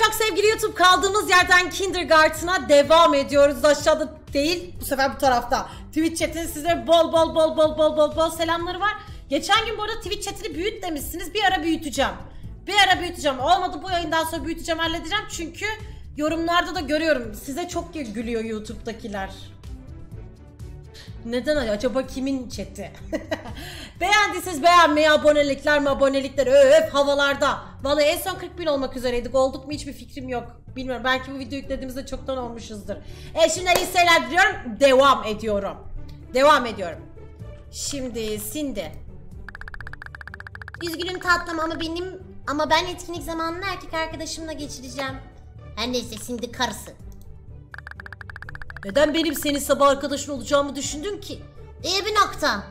çok sevgili YouTube, kaldığımız yerden Kindergarten'a devam ediyoruz. Aşağıda değil, bu sefer bu tarafta. Twitch chat'in size bol selamları var. Geçen gün bu arada Twitch chat'ini büyüt demişsiniz. Bir ara büyüteceğim. Olmadı, bu yayından sonra büyüteceğim, halledeceğim. Çünkü yorumlarda da görüyorum. Size çok gülüyor YouTube'dakiler. Neden acaba, kimin chat'i? Beğendiyseniz beğenmeyi, abonelikler öf havalarda. Vallahi en son 40.000 olmak üzereydik. Olduk mu hiçbir fikrim yok. Bilmiyorum, belki bu video yüklediğimizde çoktan olmuşuzdur. Şimdiden iyi seyirler diliyorum. Devam ediyorum. Şimdi Cindy. Üzgünüm tatlım ama ben etkinlik zamanını erkek arkadaşımla geçireceğim. Her neyse, Cindy karısı. Neden benim senin sabah arkadaşın olacağımı düşündün ki? İyi bir nokta.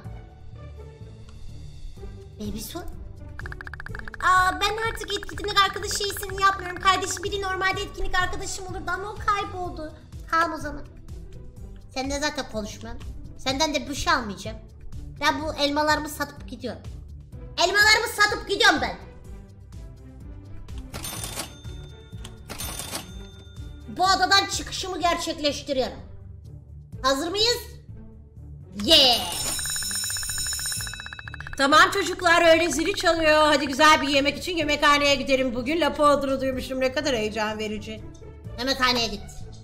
Baby son. Ben artık etkinlik arkadaşı iyisini yapmıyorum. Kardeşim biri normalde etkinlik arkadaşım olurdu ama o kayboldu. Tamam o zaman. Sen de zaten konuşmuyorsun. Senden de bir şey almayacağım. Ben bu elmalarımı satıp gidiyorum. Ben. Bu odadan çıkışımı gerçekleştiriyorum. Hazır mıyız? Yeah! Tamam çocuklar, öyle zili çalıyor. Hadi güzel bir yemek için yemekhaneye gidelim bugün. Lafı adını duymuştum, ne kadar heyecan verici. Yemekhaneye git.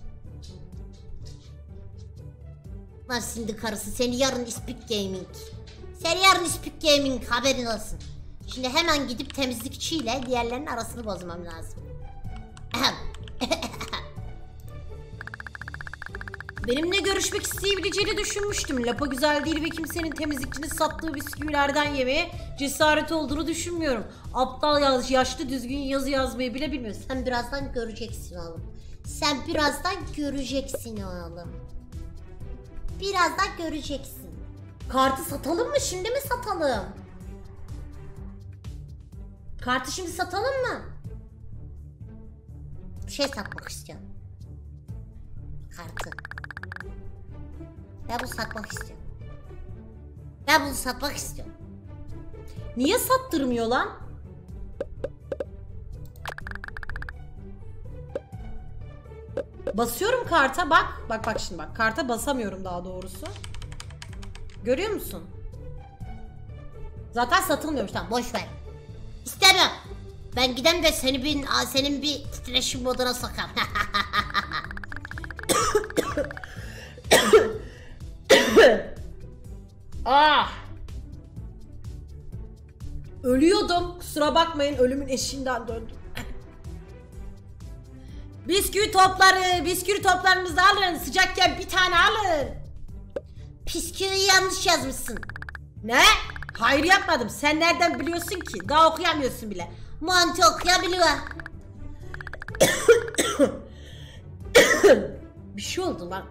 Lan Cindy karısı, seni yarın Speak Gaming. Haberin olsun. Şimdi hemen gidip temizlikçiyle diğerlerinin arasını bozmam lazım. Benimle görüşmek isteyebileceğini düşünmüştüm. Lapa güzel değil ve kimsenin temizlikçinin sattığı bisküvilerden yemeye cesaret olduğunu düşünmüyorum. Aptal, yaşlı, düzgün yazı yazmayı bile bilmiyor. Sen birazdan göreceksin oğlum. Birazdan göreceksin. Kartı satalım mı? Şimdi mi satalım? Kartı şimdi satalım mı? Bir şey satmak istiyorum. Kartı. Ben bunu satmak istiyorum. Niye sattırmıyor lan? Basıyorum karta, bak şimdi bak. Karta basamıyorum daha doğrusu. Görüyor musun? Zaten satılmıyormuş. Tamam, boş ver. İstemiyorum. Ben gidem de senin bir titreşim moduna sokam. Ölüyordum. Kusura bakmayın, ölümün eşiğinden döndüm. Bisküvi toplarınızı alın. Sıcakken bir tane alın. Bisküviyi yanlış yazmışsın. Ne? Hayır, yapmadım. Sen nereden biliyorsun ki? Daha okuyamıyorsun bile. Mantı okuyabiliyor. Bir şey oldu lan.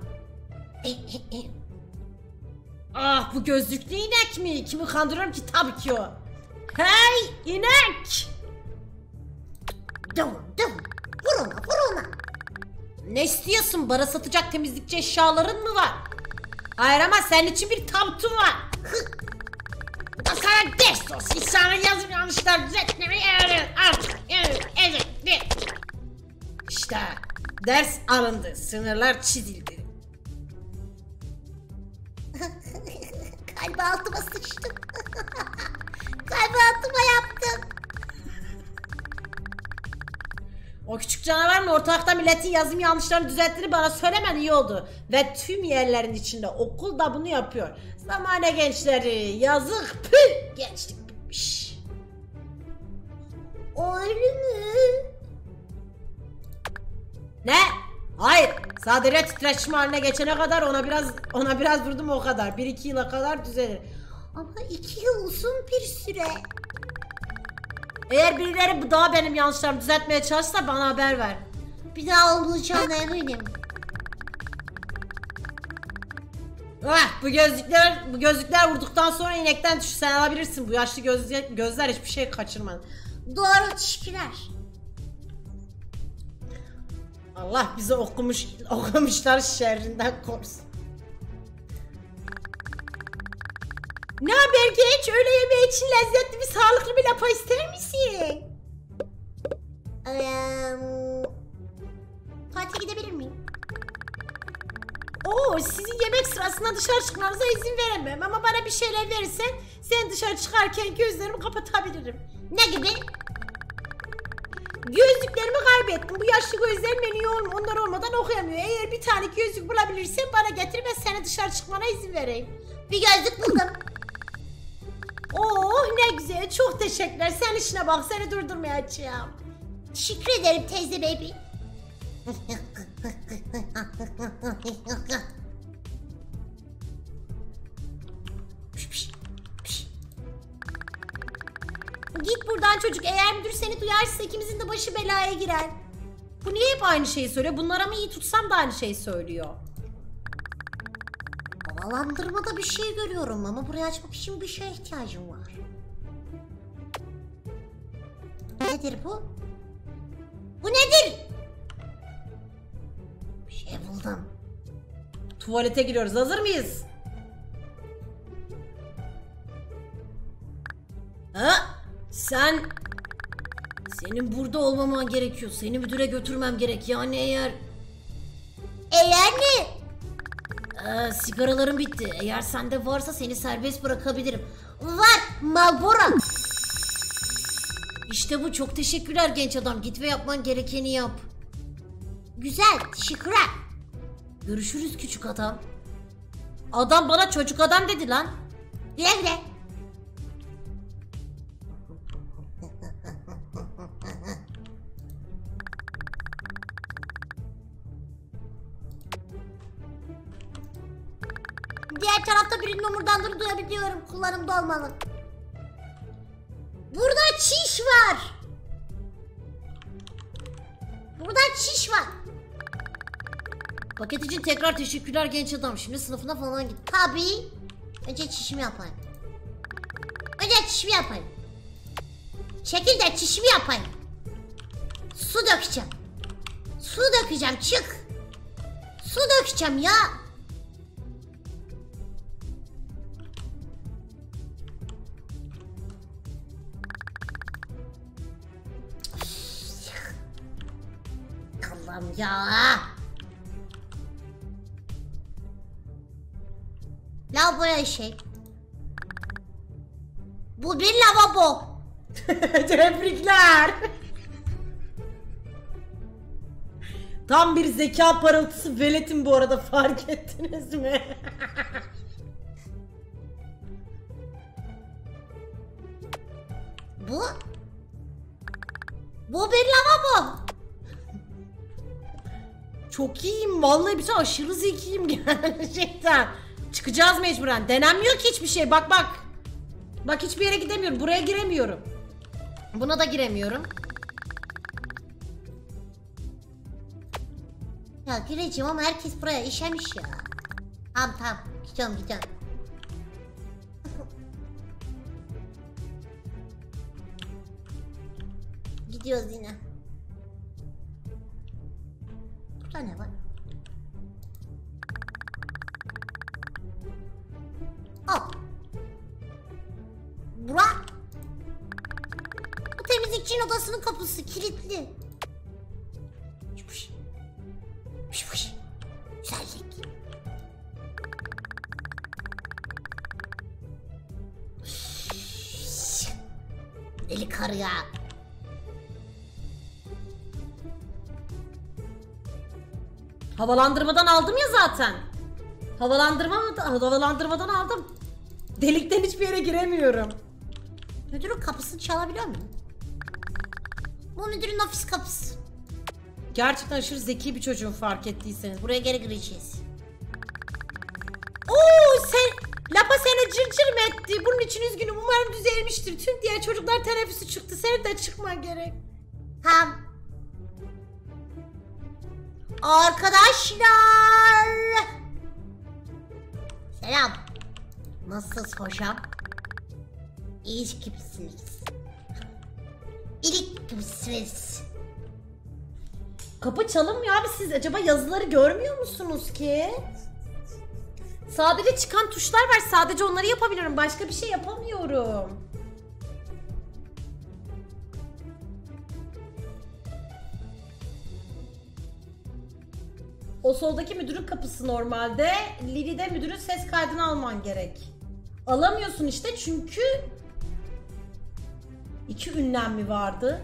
Bu gözlüklü inek mi? Kimi kandırıyorum ki? Tabii ki o. Hey inek! Dur. Vur ona. Ne istiyorsun? Bara satacak temizlikçi eşyaların mı var? Hayır, ama senin için bir tabutun var. Bu da sana ders olsun. Sana yazım yanlışlar düzeltmeyi öğren. Artık İşte ders alındı. Sınırlar çizildi. Kalbi altıma sıçtım. Kalbi altıma yaptım. O küçük canavar mı ortalıkta milletin yazım yanlışlarını düzelttiğini bana söylemen iyi oldu. Ve tüm yerlerin içinde okul da bunu yapıyor. Zamane gençleri, yazık, püh, gençlik bitmiş. Öyle mi? Ne? Hayır. Sadece titreşim haline geçene kadar ona biraz vurdum, o kadar. 1-2 yıla kadar düzelir. Ama 2 yıl uzun bir süre. Eğer birileri bu daha benim yanlışlarımı düzeltmeye çalışsa bana haber ver. Bir daha olmayacağına eminim. Bu gözlükler vurduktan sonra inekten düş, sen alabilirsin. Bu yaşlı gözler hiçbir şey kaçırmadı. Doğru, teşekkürler. Allah bizi okumuşlar şerrinden korusun. Ne haber genç? Öğle yemeği için lezzetli bir sağlıklı bir lapa ister misin? tuvalete gidebilir miyim? Oo, sizin yemek sırasında dışarı çıkmanıza izin veremem ama bana bir şeyler verirsen sen dışarı çıkarken gözlerimi kapatabilirim. Ne gibi? Gözlüklerimi kaybettim. Bu yaşlı gözlerim beni onlar olmadan okuyamıyor. Eğer bir tane gözlük bulabilirsen bana getir, ben seni dışarı çıkmana izin vereyim. Bir gözlük buldum. Oh ne güzel, çok teşekkürler. Sen işine bak, seni durdurmayacağım. Teşekkür ederim teyze baby. Git buradan çocuk, eğer müdür seni duyarsa ikimizin de başı belaya girer. Bu niye hep aynı şeyi söylüyor? Bunlara mı iyi tutsam da aynı şeyi söylüyor. Havalandırmada bir şey görüyorum ama burayı açmak için bir şeye ihtiyacım var. Nedir bu? Bu nedir? Bir şey buldum. Tuvalete giriyoruz, hazır mıyız? Ha? Senin burada olmaman gerekiyor. Seni müdüre götürmem gerek. Yani eğer Ne? sigaraların bitti. Eğer sende varsa seni serbest bırakabilirim. Var Marlboro. İşte bu, çok teşekkürler genç adam. Git ve yapman gerekeni yap. Güzel, teşekkürler. Görüşürüz küçük adam. Adam bana çocuk adam dedi lan. Güle güle. Diğer tarafta birinin omurdanlığını duyabiliyorum. Kullanımda olmalı. Burada çiş var. Burada çiş var. Paket için tekrar teşekkürler genç adam. Şimdi sınıfına falan git. Tabii. Önce çişimi yapayım. Çekil de çişimi yapayım. Su dökeceğim. Çık. Su dökeceğim ya. Allah'ım ya. Lavaboya eşek. Bu bir lavabo. Tebrikler. Tam bir zeka parıltısı veletim bu arada, fark ettiniz mi? Bu bir lavabo. Çok iyiyim vallahi, bir şey aşırı zekiyim gerçekten. Çıkacağız mecburen. Denenmiyor ki hiçbir şey. Bak. Bak, hiçbir yere gidemiyorum. Buraya giremiyorum. Buna da giremiyorum. Ya gireceğim ama herkes buraya işemiş ya. Tamam. Gidiyorum. Gidiyoruz yine. Burada ne var? Hop. Burak. Bu temizlikçinin odasının kapısı kilitli. Güzellik. Deli karı ya. Havalandırmadan aldım ya zaten. Havalandırmadan aldım. Delikten hiçbir yere giremiyorum. Müdürün kapısını çalabiliyor muyum? Bu müdürün ofis kapısı. Gerçekten aşırı zeki bir çocuğum, fark ettiyseniz. Buraya geri gireceğiz. Oo, Lapa seni cırcır mı etti? Bunun için üzgünüm. Umarım düzelmiştir. Tüm diğer çocuklar teneffüsü çıktı. Senin de çıkman gerek. Tamam. Arkadaşlar. Selam. Nasılsınız hocam? İyi gibisiniz. İlik gibisiniz. Kapı çalınmıyor abi, siz acaba yazıları görmüyor musunuz ki? Sadece çıkan tuşlar var. Sadece onları yapabiliyorum. Başka bir şey yapamıyorum. O soldaki müdürün kapısı normalde. Lili'de müdürün ses kaydını alman gerek. Alamıyorsun işte çünkü 2 ünlem mi vardı?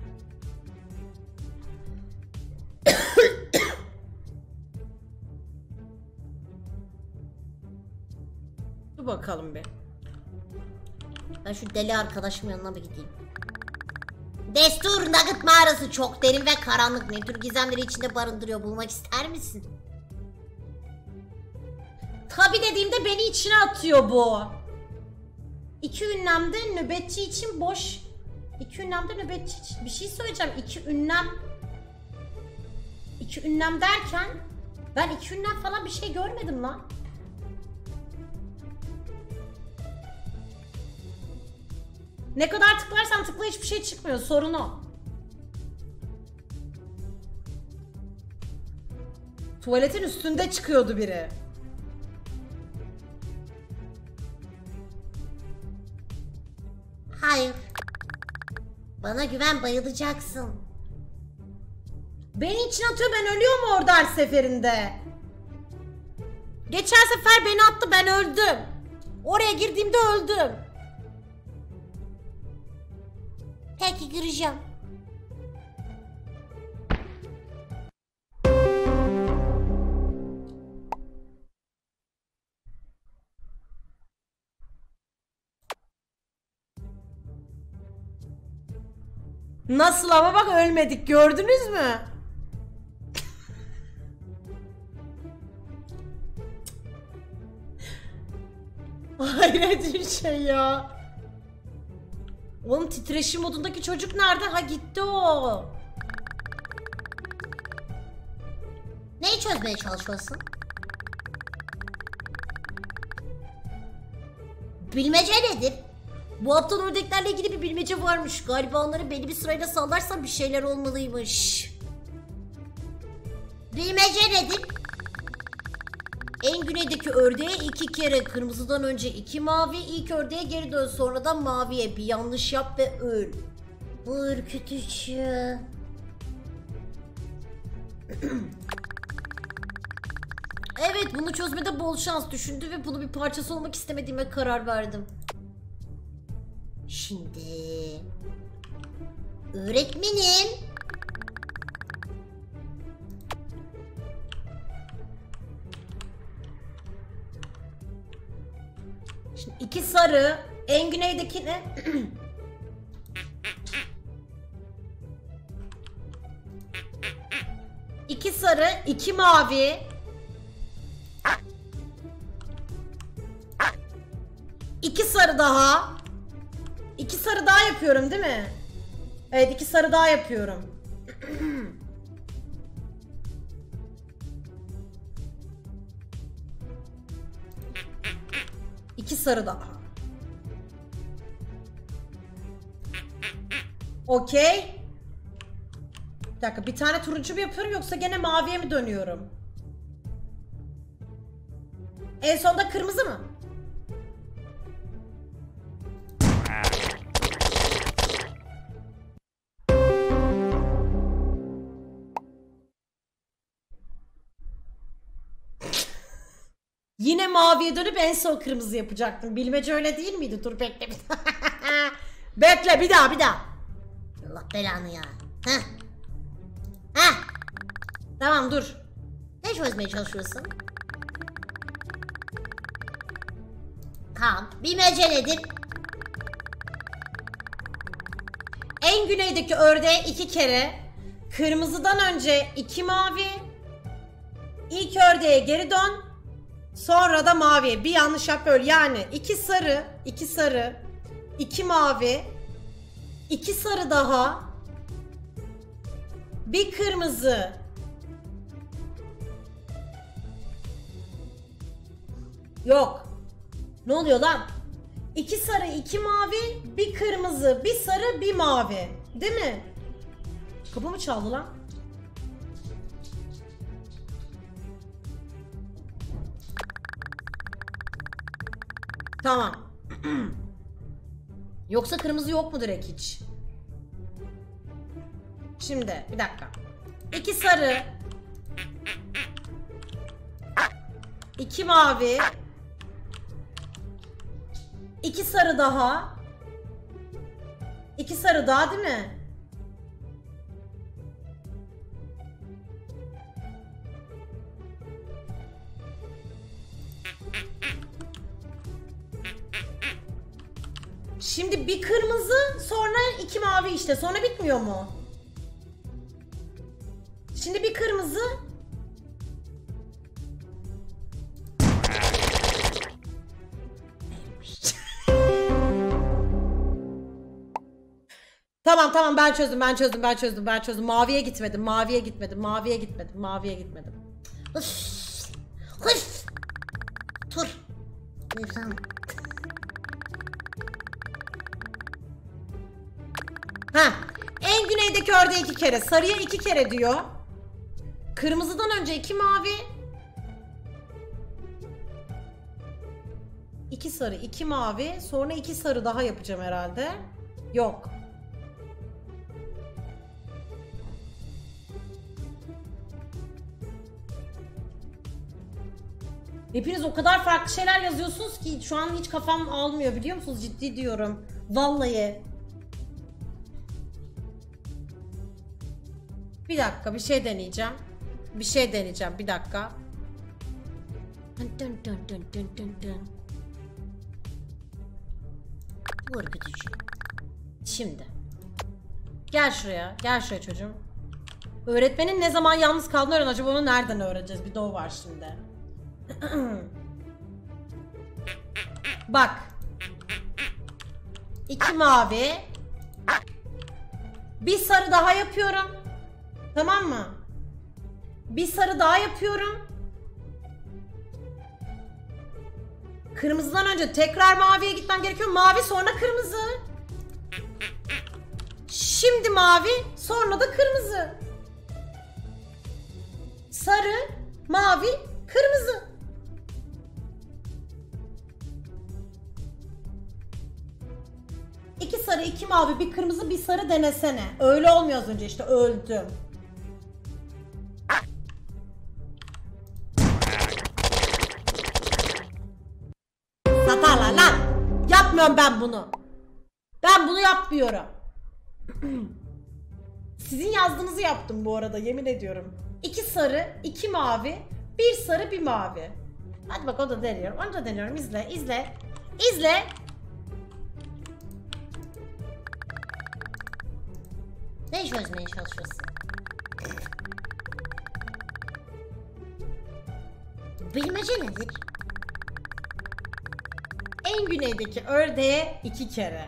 Dur bakalım bir. Ben şu deli arkadaşımın yanına bir gideyim. Destur, Nugget mağarası çok derin ve karanlık. Ne tür gizemleri içinde barındırıyor, bulmak ister misin? Tabi dediğimde beni içine atıyor bu. 2 ünlemde nöbetçi için boş. 2 ünlemde nöbetçi için. Bir şey söyleyeceğim. 2 ünlem. 2 ünlem derken ben 2 ünlem falan bir şey görmedim lan. Ne kadar tıklarsan tıkla hiçbir şey çıkmıyor. Sorun o. Tuvaletin üstünde çıkıyordu biri. Hayır. Bana güven, bayılacaksın. Beni içine atıyor, ben ölüyorum orada her seferinde. Geçen sefer beni attı, ben öldüm. Oraya girdiğimde öldüm. Peki, gireceğim. Nasıl ama bak ölmedik, gördünüz mü? Hayret bir şey ya. Oğlum titreşim modundaki çocuk nerede? Ha gitti o. Neyi çözmeye çalışıyorsun? Bilmece nedir? Bu aptal ördeklerle ilgili bir bilmece varmış. Galiba onları belli bir sırayla sallarsam bir şeyler olmalıymış. Bilmece nedir? En güneydeki ördeğe 2 kere, kırmızıdan önce 2 mavi, ilk ördeğe geri dön, sonra da maviye, bir yanlış yap ve öl. Bu ürkütücü. Evet, bunu çözmede bol şans düşündü ve bunu bir parçası olmak istemediğime karar verdim. Şimdi... Öğretmenim. Şimdi 2 sarı, en güneydeki ne? İki sarı, 2 mavi. İki sarı daha. 2 sarı daha yapıyorum değil mi? Evet, 2 sarı daha yapıyorum. İki sarı daha. Okey. Bir dakika, bir tane turuncu mu yapıyorum yoksa gene maviye mi dönüyorum? En sonda kırmızı mı? Yine maviye dönüp en son kırmızı yapacaktım. Bilmece öyle değil miydi? Dur bekle bir daha. Bekle bir daha. Allah belanı ya. Heh. Tamam dur. Ne çözmeye çalışıyorsun? Tamam. Bilmece nedir? En güneydeki ördeğe 2 kere, kırmızıdan önce 2 mavi, ilk ördeğe geri dön, sonra da maviye. Bir yanlış yap böyle. Yani 2 sarı, 2 mavi, 2 sarı daha, bir kırmızı. Yok. Ne oluyor lan? 2 sarı, 2 mavi, bir kırmızı, bir sarı, bir mavi. Değil mi? Kapı mı çaldı lan? Tamam. Yoksa kırmızı yok mu direkt hiç? Şimdi bir dakika. 2 sarı, 2 mavi. 2 sarı daha. 2 sarı daha değil mi? Şimdi bir kırmızı, sonra 2 mavi işte. Sonra bitmiyor mu? Şimdi bir kırmızı. Tamam ben çözdüm. Maviye gitmedim. Hıf. Tur. Buyurun. Ha, en güneydeki ördeğe 2 kere, sarıya 2 kere diyor. Kırmızıdan önce 2 mavi. 2 sarı, 2 mavi, sonra 2 sarı daha yapacağım herhalde. Yok. Hepiniz o kadar farklı şeyler yazıyorsunuz ki şu an hiç kafam almıyor, biliyor musunuz? Ciddi diyorum. Vallahi. Bir dakika, bir şey deneyeceğim. Bir dakika. Korkutucu. Şimdi. Gel şuraya çocuğum. Öğretmenin ne zaman yalnız kaldığını öğren. Acaba onu nereden öğreneceğiz? Bir de o var şimdi. Bak. 2 mavi. Bir sarı daha yapıyorum. Tamam mı? Bir sarı daha yapıyorum. Kırmızıdan önce tekrar maviye gitmem gerekiyor. Mavi sonra kırmızı. Şimdi mavi sonra da kırmızı. Sarı, mavi, kırmızı. İki sarı, 2 mavi, bir kırmızı, bir sarı denesene. Öyle olmuyor az önce işte, öldüm. Satarlar lan. Yapmıyorum ben bunu. Ben bunu yapmıyorum. Sizin yazdığınızı yaptım bu arada, yemin ediyorum. 2 sarı, 2 mavi, 1 sarı, 1 mavi. Hadi bak, onu da deniyorum. İzle. Ne çözmeye çalışıyorsun? Bilmece nedir? En güneydeki ördeğe 2 kere.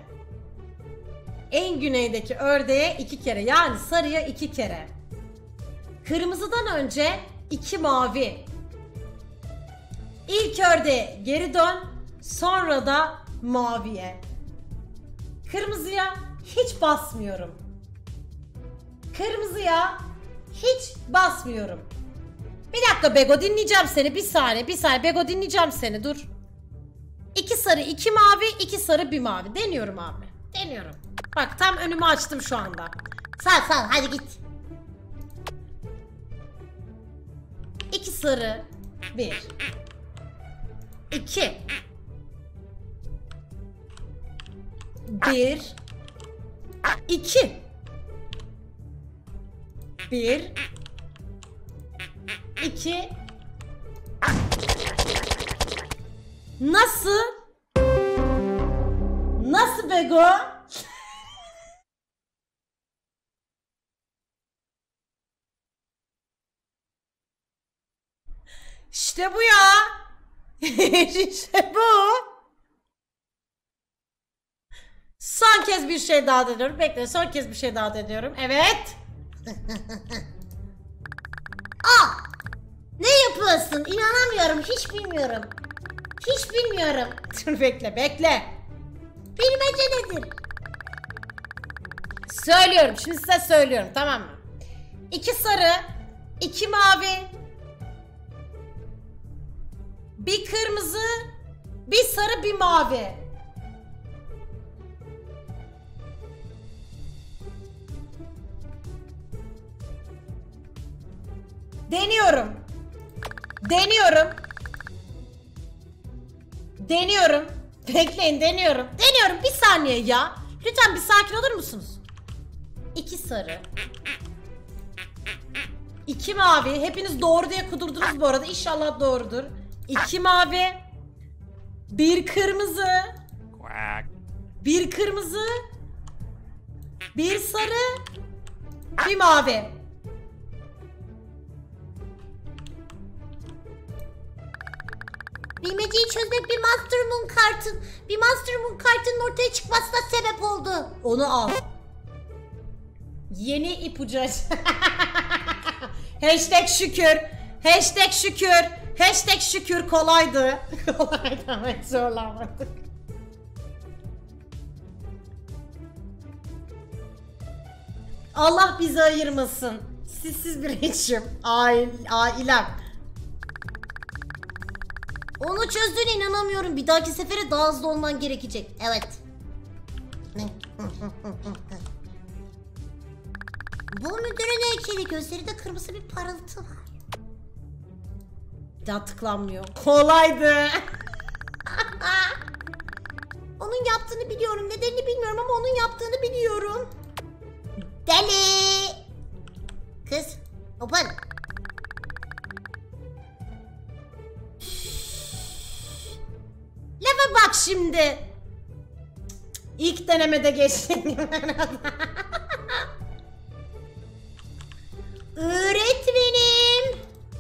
Yani sarıya 2 kere. Kırmızıdan önce 2 mavi. İlk ördeğe geri dön, sonra da maviye. Kırmızıya hiç basmıyorum. Bir dakika Bego, dinleyeceğim seni. Bir saniye Bego, dinleyeceğim seni, dur. 2 sarı, 2 mavi, 2 sarı, 1 mavi. Deniyorum abi. Bak tam önümü açtım şu anda. Sal hadi git. 2 sarı, 1 2 1 2 1 2 Nasıl Bego? İşte bu ya. İşte bu. Son kez bir şey daha deniyorum. Bekle, son kez bir şey daha deniyorum. Evet. Ne yapıyorsun? İnanamıyorum. Hiç bilmiyorum. Dur bekle. Bilmece nedir? Söylüyorum. Şimdi size söylüyorum, tamam mı? 2 sarı, 2 mavi, bir kırmızı, bir sarı, bir mavi. Deniyorum. Deniyorum. Bekleyin, deniyorum. Deniyorum, bir saniye ya. Lütfen bir sakin olur musunuz? 2 sarı. 2 mavi. Hepiniz doğru diye kudurdunuz bu arada. İnşallah doğrudur. 2 mavi. 1 kırmızı. 1 kırmızı. 1 sarı. 1 mavi. Bilmeceyi çözmek bir Master Moon kartın. Bir Master Moon kartının ortaya çıkmasına sebep oldu. Onu al. Yeni ipucu aç. Hashtag şükür. Hashtag şükür. Hashtag şükür kolaydı. Kolaydı ama hiç zorlanmadık. Allah bizi ayırmasın. Sizsiz bir eşim. Ailem. Onu çözdüğüne inanamıyorum. Bir dahaki sefere daha hızlı olman gerekecek. Evet. Bu müdürün heykeli, gözlerinde kırmızı bir parıltı var. Daha tıklanmıyor. Kolaydı. Onun yaptığını biliyorum. Nedenini bilmiyorum ama onun yaptığını biliyorum. Deli. Kız. Open. Lafa bak şimdi. İlk denemede geçtim. Öğretmenim.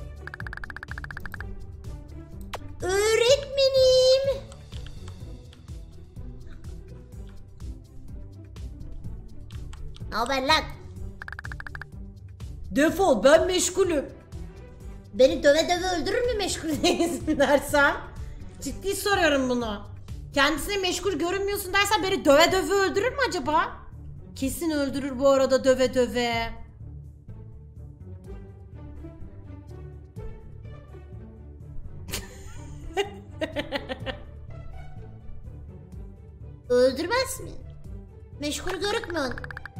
Öğretmenim. Ne haber lan? Defol, ben meşgulüm. Beni döve döve öldürür mü meşgul Değilsin dersen. Ciddi soruyorum bunu. Kendisine meşgul görünmüyorsun dersen beni döve döve öldürür mü acaba? Kesin öldürür bu arada, döve döve. Öldürmez mi? Meşgul görükmüyorsun.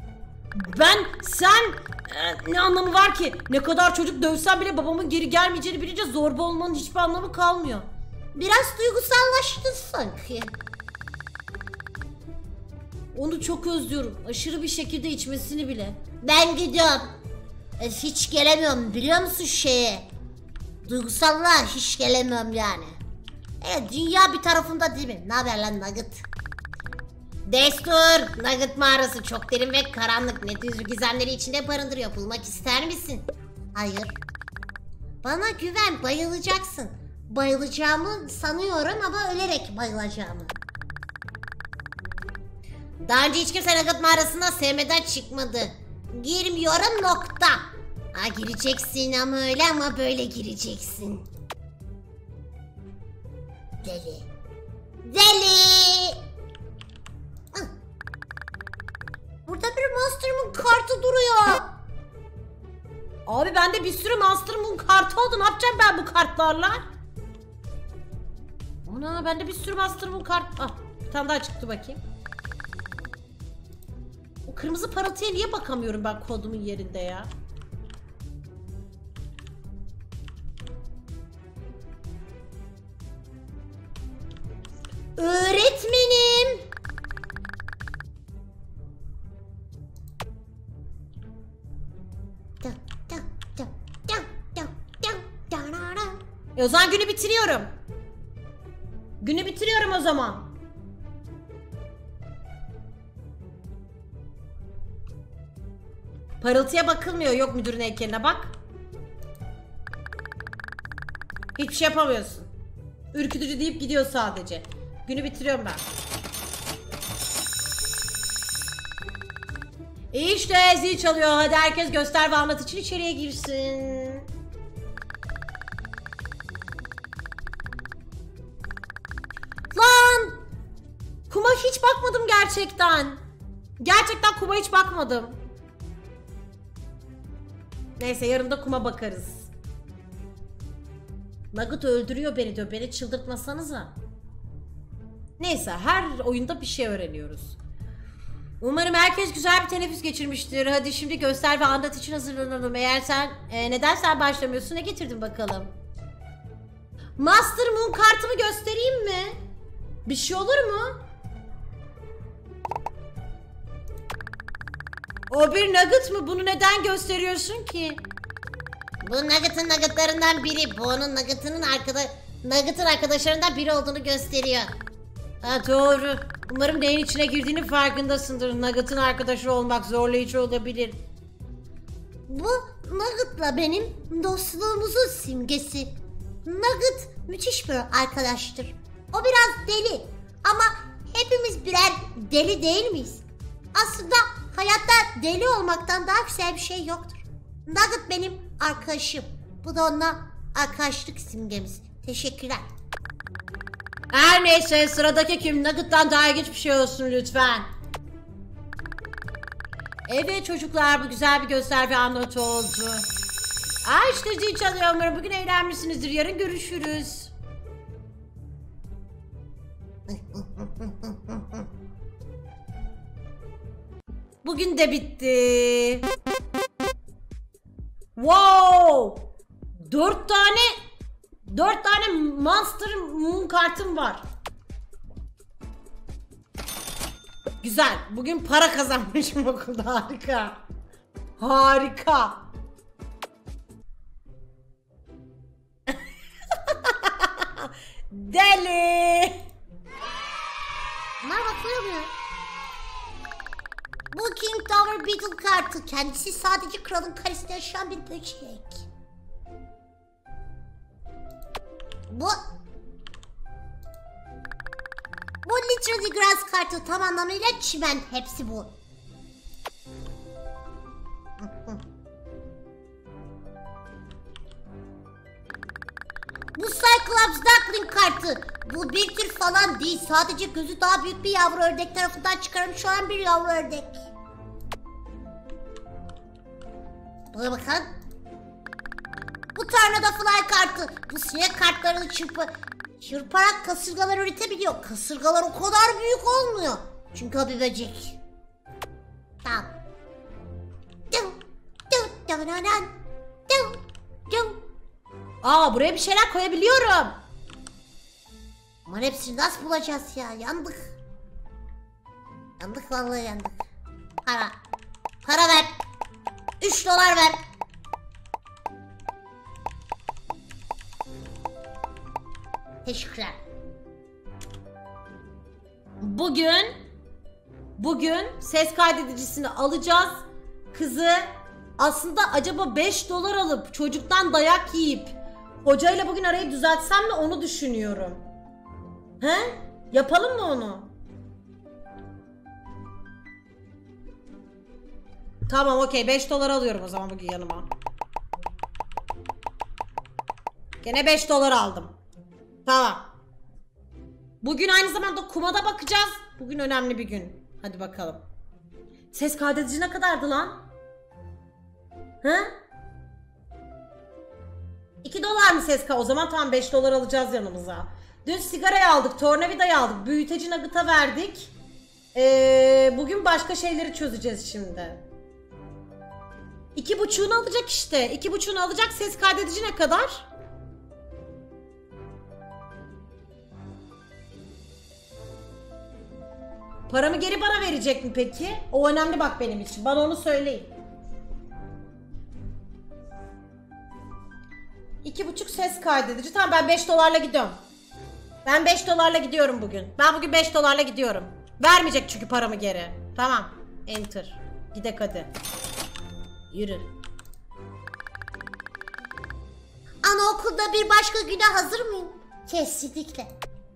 Sen ne anlamı var ki? Ne kadar çocuk dövsem bile babamın geri gelmeyeceğini bilince zorba olmanın hiçbir anlamı kalmıyor. Biraz duygusallaştın sanki. Onu çok özlüyorum. Aşırı bir şekilde içmesini bile. Ben gidiyorum. Hiç gelemiyorum biliyor musun şeye? Duygusallığa hiç gelemiyorum yani. Dünya bir tarafında değil mi? Ne haber lan Nugget? Destur! Nugget mağarası çok derin ve karanlık. Ne tür gizemleri içinde barındırıyor. Bulmak ister misin? Hayır. Bana güven, bayılacaksın. Bayılacağımı sanıyorum ama ölerek bayılacağımı. Daha önce hiç kimse Nugget mağarasına sevmeden çıkmadı. Girmiyorum nokta. Ha, gireceksin ama öyle ama böyle gireceksin. Deli. Deli. Burada bir Master Moon kartı duruyor. Abi bende bir sürü Master Moon kartı oldu. Ne yapacağım ben bu kartlarla? Ana, bende bir sürü Master Moon kart. Ah, bir tane daha çıktı bakayım. O kırmızı parıltıya niye bakamıyorum ben kodumun yerinde ya? Öğretmenim. O zaman günü bitiriyorum. Günü bitiriyorum o zaman. Parıltıya bakılmıyor. Yok müdürün heykeline bak. Hiçbir şey yapamıyorsun. Ürkütücü deyip gidiyor sadece. Günü bitiriyorum ben. İşte zil çalıyor. Hadi herkes göster ve anlat için içeriye girsin. Lan! Kuma hiç bakmadım gerçekten. Gerçekten kuma hiç bakmadım. Neyse yarın da kuma bakarız. Nugget öldürüyor beni diyor. Beni çıldırtmasanıza. Neyse her oyunda bir şey öğreniyoruz. Umarım herkes güzel bir teneffüs geçirmiştir. Hadi şimdi göster ve anlat için hazırlanalım. Eğer sen neden sen başlamıyorsun, ne getirdin bakalım? Master Moon kartımı göstereyim mi? Bir şey olur mu? O bir nugget mı? Bunu neden gösteriyorsun ki? Bu Nugget'ın Nugget'larından biri. Bu onun Nugget'ın arkadaşlarından biri olduğunu gösteriyor. Ha doğru. Umarım neyin içine girdiğinin farkındasındır. Nugget'ın arkadaşı olmak zorlayıcı olabilir. Bu Nugget'la benim dostluğumuzun simgesi. Nugget müthiş bir arkadaştır. O biraz deli ama hepimiz birer deli değil miyiz? Aslında hayatta deli olmaktan daha güzel bir şey yoktur. Nugget benim arkadaşım. Bu da onunla arkadaşlık simgemiz. Teşekkürler. Her neyse, sıradaki kim? Nugget'tan daha ilginç bir şey olsun lütfen. Evet çocuklar, bu güzel bir göster ve anlatı oldu. İşte zil çalıyor. Umarım bugün eğlenmişsinizdir. Yarın görüşürüz. Bugün de bitti. Wow! 4 tane Monster Moon kartım var. Güzel. Bugün para kazanmışım okulda. Harika. Harika. Deli. Bunlar bakıyor mu? Bu King Tower Beetle kartı. Kendisi sadece kralın kalesinde yaşayan bir böcek. Bu Literally Grass kartı, tam anlamıyla çimen, hepsi bu. Bu Cyclops Duckling kartı. Bu bir tür falan değil, sadece gözü daha büyük bir yavru ördek tarafından çıkarılmış olan bir yavru ördek. Buna bakın. Bu Tornado Fly kartı. Bu sinek kartlarını çırparak kasırgalar üretebiliyor. Kasırgalar o kadar büyük olmuyor. Çünkü o bir böcek. Tamam. Buraya bir şeyler koyabiliyorum. Ama hepsini nasıl bulacağız ya? Yandık. Yandık vallahi, yandık. Para ver. 3 dolar ver. Teşekkürler. Bugün ses kaydedicisini alacağız. Kızı aslında acaba 5 dolar alıp çocuktan dayak yiyip hocayla bugün arayı düzeltsem mi, onu düşünüyorum. He? Yapalım mı onu? Tamam, okey, 5 dolar alıyorum o zaman bugün yanıma. Gene 5 dolar aldım. Tamam. Bugün aynı zamanda kumada bakacağız. Bugün önemli bir gün. Hadi bakalım. Ses kaydedici ne kadardı lan? He? 2 dolar mı ses O zaman tamam, 5 dolar alacağız yanımıza. Dün sigarayı aldık, tornavidayı aldık, büyüteci nugget'a verdik. Bugün başka şeyleri çözeceğiz şimdi. 2,5'unu alacak işte. 2,5'unu alacak. Ses kaydedici ne kadar? Paramı geri bana verecek mi peki? O önemli bak benim için. Bana onu söyleyin. 2,5 ses kaydedici. Tamam, ben 5 dolarla gidiyorum. Ben 5 dolarla gidiyorum bugün. Ben bugün 5 dolarla gidiyorum. Vermeyecek çünkü paramı geri. Tamam. Enter. Gidek hadi. Yürü. Anaokulda bir başka güne hazır mıyım? Kesinlikle.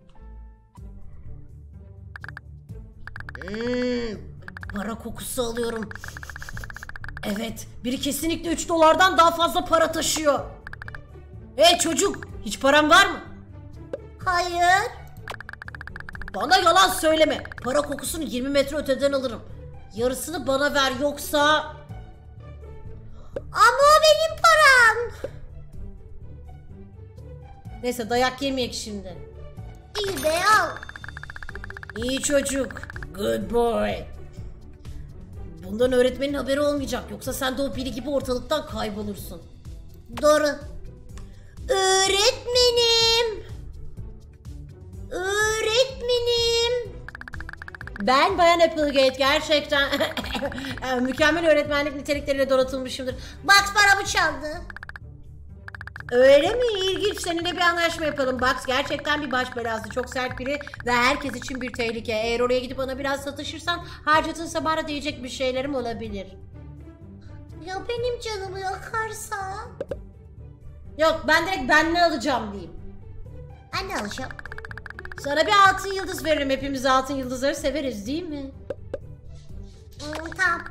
Para kokusu alıyorum. Evet, biri kesinlikle 3 dolardan daha fazla para taşıyor. Hey çocuk, hiç param var mı? Hayır. Bana yalan söyleme. Para kokusunu 20 metre öteden alırım. Yarısını bana ver, yoksa... Ama o benim param. Neyse, dayak yemeyek şimdi. İyi be, al. İyi çocuk. Good boy. Bundan öğretmenin haberi olmayacak. Yoksa sen de o biri gibi ortalıktan kaybolursun. Doğru. Öğretmenim. Öğretmenim. öğretmenim. Ben Bayan Applegate, gerçekten mükemmel öğretmenlik nitelikleriyle donatılmışımdır. Bugs paramı çaldı. Öyle mi? İlginç. Seninle bir anlaşma yapalım. Bugs gerçekten bir baş belası. Çok sert biri ve herkes için bir tehlike. Eğer oraya gidip ona biraz satışırsan harcatın bana diyecek bir şeylerim olabilir. Ya benim canımı yakarsa? Yok, ben direkt ne alacağım diyeyim. Ben ne alacağım? Sana bir altın yıldız veririm. Hepimiz altın yıldızları severiz değil mi? Tamam.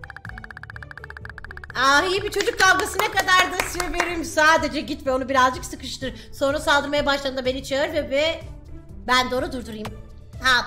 İyi bir çocuk kavgası ne kadar da severim. Sadece git ve onu birazcık sıkıştır. Sonra saldırmaya başladığında beni çağır ve ben de onu durdurayım. Tamam.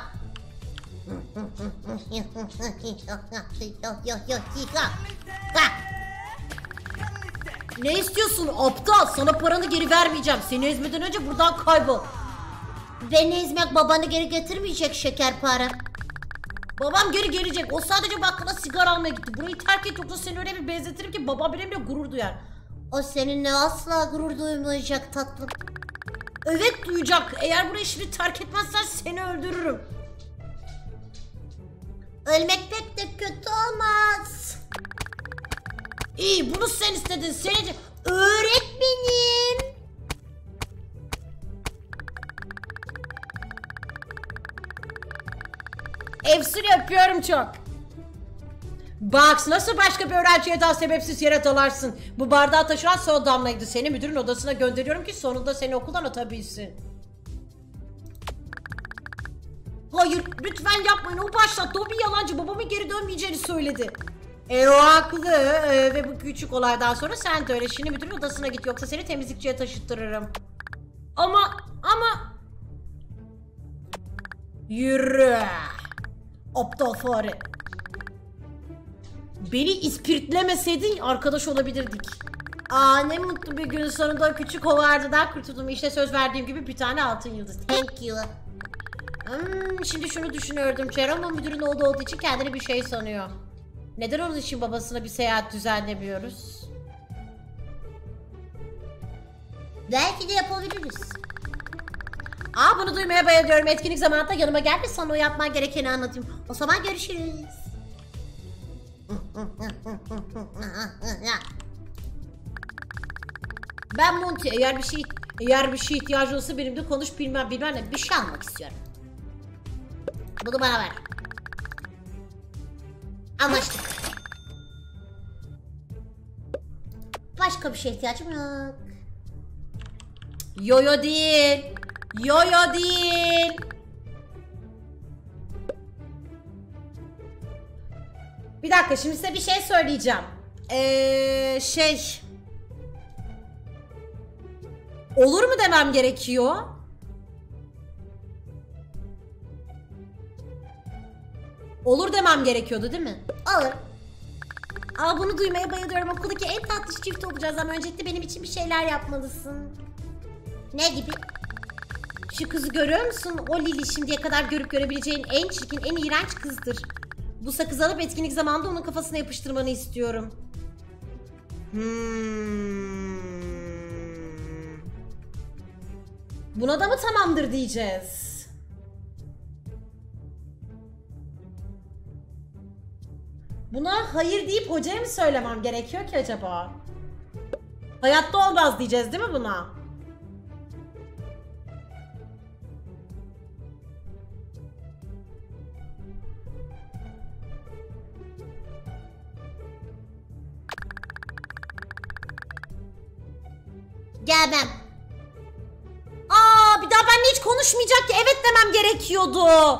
Ne istiyorsun aptal? Sana paranı geri vermeyeceğim. Seni ezmeden önce buradan kaybol. Beni ezmek babanı geri getirmeyecek şekerpare. Babam geri gelecek. O sadece bakkala sigara almaya gitti. Burayı terk et, yoksa seni öyle bir benzetirim ki babam benimle gurur duyar. O seninle asla gurur duymayacak tatlım. Evet, duyacak. Eğer burayı şimdi terk etmezsen seni öldürürüm. Ölmek pek de kötü olmaz. İyi, bunu sen istedin. Seni... Öğretmenim. Efsini öpüyorum çok. Bugs, nasıl başka bir öğrenciye daha sebepsiz yere dalarsın? Bu bardağı taşıran son damlaydı. Seni müdürün odasına gönderiyorum ki sonunda seni okuldan atabilsin. Hayır, lütfen yapmayın. O başlattı. O bir yalancı. Babamın geri dönmeyeceğini söyledi. O haklı. Ve bu küçük olaydan sonra sen de öyle. Şimdi müdürün odasına git, yoksa seni temizlikçiye taşıttırırım. Ama... Yürü. Aptal fare. Beni ispirtlemeseydin arkadaş olabilirdik. Ne mutlu bir gün, sonunda o küçük hovardadan kurtuldum. İşte söz verdiğim gibi bir tane altın yıldız. Thank you. Şimdi şunu düşünüyordum. Jerome müdürün oğlu olduğu için kendini bir şey sanıyor. Neden onun için babasına bir seyahat düzenlemiyoruz? Belki de yapabiliriz. Bunu duymaya bayılıyorum. Etkinlik zamanında yanıma gel ve sana o yapman gerekeni anlatayım. O zaman görüşürüz. Ben Monty, eğer bir şey ihtiyacın olsa benimle konuş, bilmem ne, bir şey almak istiyorum. Bunu bana ver. Anlaştık. Başka bir şeye ihtiyacım yok. Yo değil. Yo değil. Bir dakika, şimdi size bir şey söyleyeceğim. Olur mu demem gerekiyor? Olur demem gerekiyordu değil mi? Olur. Bunu duymaya bayılıyorum. Okuldaki en tatlı çift olacağız ama öncelikle benim için bir şeyler yapmalısın. Ne gibi? Şu kızı görüyor musun? O Lily şimdiye kadar görüp görebileceğin en çirkin, en iğrenç kızdır. Bu sakızı alıp etkinlik zamanında onun kafasına yapıştırmanı istiyorum. Buna da mı tamamdır diyeceğiz? Buna hayır deyip hocaya mı söylemem gerekiyor ki acaba? Hayatta olmaz diyeceğiz değil mi buna? Gelmem. Bir daha benimle hiç konuşmayacak ki, evet demem gerekiyordu.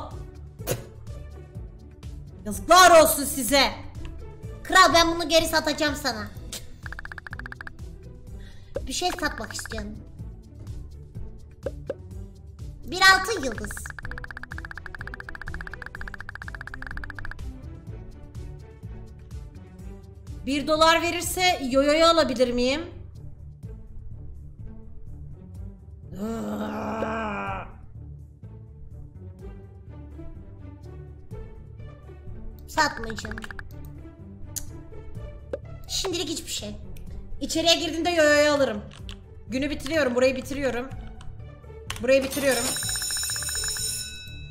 Yazıklar olsun size. Kral, ben bunu geri satacağım sana. Bir şey satmak istiyorum. Bir altın yıldız. $1 verirse yoyoyu alabilir miyim? Satmayacağım. Şimdilik hiçbir şey. İçeriye girdiğinde yoyoyu alırım. Günü bitiriyorum, burayı bitiriyorum. Burayı bitiriyorum.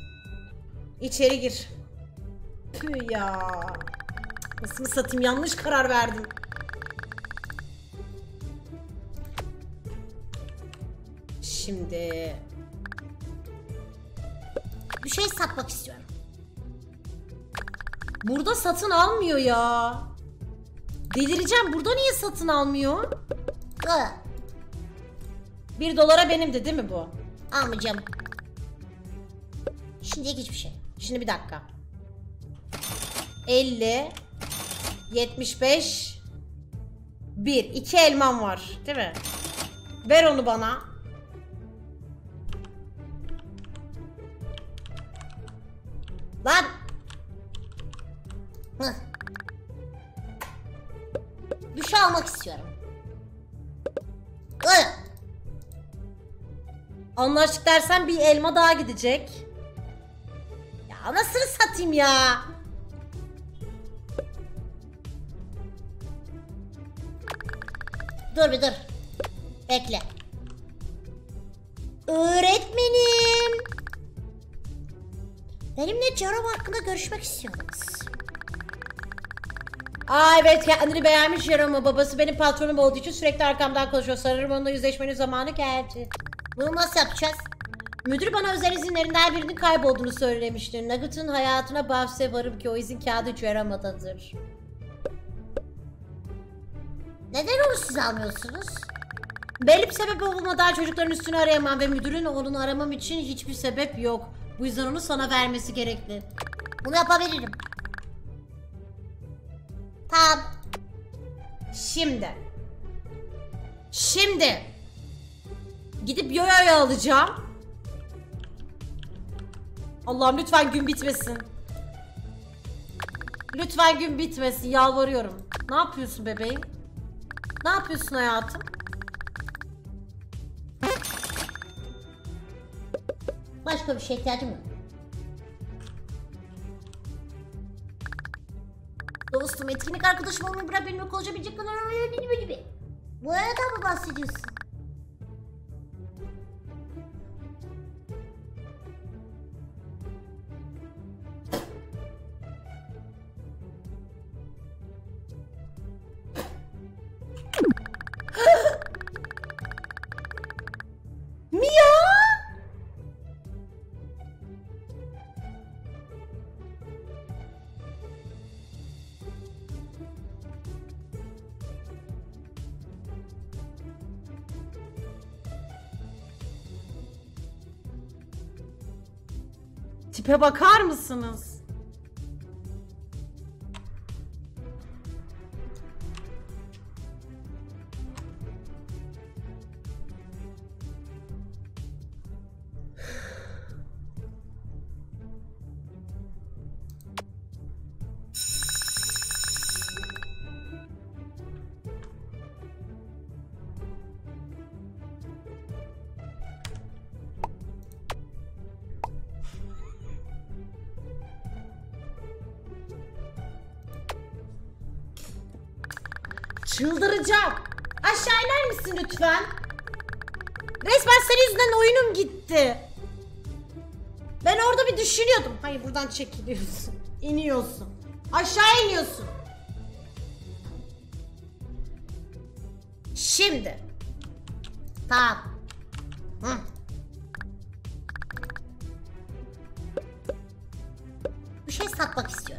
İçeri gir. Püh ya. Nasıl satayım, yanlış karar verdim. Şimdi Bir şey satmak istiyorum. burada satın almıyor ya. Delireceğim, burada niye satın almıyor? Hı. 1 dolara benimdi değil mi bu? Almayacağım. Şimdilik hiçbir şey. Şimdi bir dakika. 50 75 1 2 elmam var değil mi? Ver onu bana. Lan. Hı. Bir şey almak istiyorum. Hı. Anlaştık dersen bir elma daha gidecek. Ya anasını satayım ya. Dur bir dur. Bekle. Öğretmenim. Benimle Jerome hakkında görüşmek istiyordunuz. Aa evet, kendini beğenmiş Jerome. Babası benim patronum olduğu için sürekli arkamdan konuşuyor. Sanırım onunla yüzleşmenin zamanı geldi. Bunu nasıl yapacağız? Müdür bana özel izinlerinden birinin kaybolduğunu söylemişti. Nugget'ın hayatına bahse varım ki o izin kağıdı Jerome'dadır. Neden onu siz almıyorsunuz? Belli bir sebep olmadan çocukların üstünü arayamam ve müdürün onu aramam için hiçbir sebep yok. Bu yüzden onu sana vermesi gerekli. Bunu yapabilirim. Tamam. Şimdi gidip yoyoyu alacağım. Allah'ım lütfen gün bitmesin. Lütfen gün bitmesin, yalvarıyorum. Ne yapıyorsun bebeğim? Ne yapıyorsun hayatım? Başka bir şeye ihtiyacım yok. Dostum, etkinlik arkadaşım olmayı bırak, benimle konuşabilecek kadar önemli gibi. Bu aradan mı bahsediyorsun? Mia! Tipe bakar mısınız? Çıldıracağım. Aşağı iner misin lütfen? Resmen senin yüzünden oyunum gitti. Ben orada bir düşünüyordum. Hayır, buradan çekiliyorsun. İniyorsun. Aşağı iniyorsun. Şimdi. Tamam. Hı. Bir şey satmak istiyorum.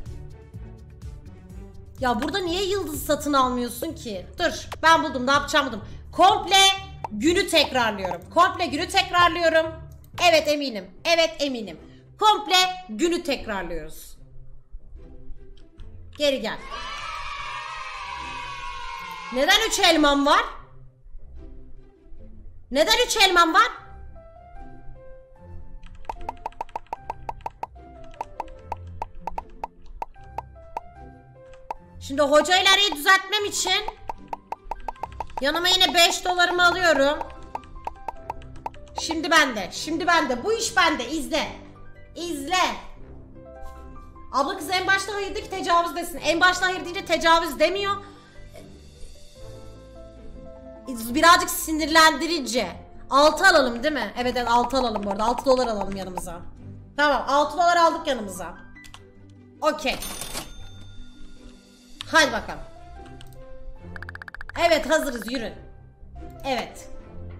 Ya burada niye yıldız satın almıyorsun ki? Dur, ben buldum, ne yapacağım buldum. Komple günü tekrarlıyorum. Komple günü tekrarlıyorum. Evet eminim. Evet eminim. Komple günü tekrarlıyoruz. Geri gel. Neden 3 elmam var? Neden 3 elmam var? Şimdi hocayla arayı düzeltmem için yanıma yine 5 dolarımı alıyorum. Şimdi bende. Şimdi bende. Bu iş bende. İzle. İzle. Abla kız en başta hayır de ki tecavüz desin. En başta hayır deyince tecavüz demiyor. Birazcık sinirlendirici. 6 alalım değil mi? Evet evet, 6 alalım bu arada. 6 dolar alalım yanımıza. Tamam, $6 aldık yanımıza. Okey. Hadi bakalım. Evet, hazırız, yürün. Evet.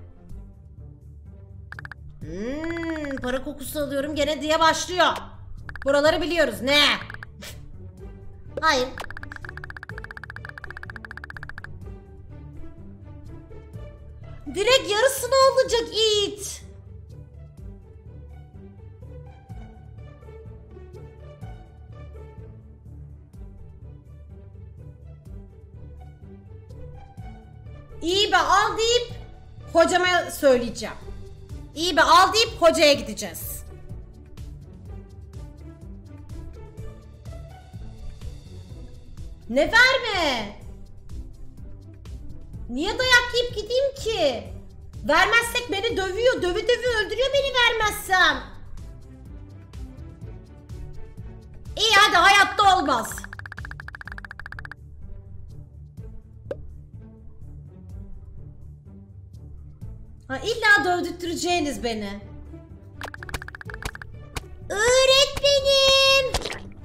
Para kokusu alıyorum gene diye başlıyor. Buraları biliyoruz. Ne? Hayır. Direkt yarısını alacak it. İyi be, al deyip hocama söyleyeceğim. İyi be, al deyip hocaya gideceğiz. Ne verme? Niye dayak yiyip gideyim ki? Vermezsek beni dövüyor, döve öldürüyor beni vermezsem. İyi hadi, hayatta olmaz. Ha, illa dövdürteceğiniz beni. Öğretmenim.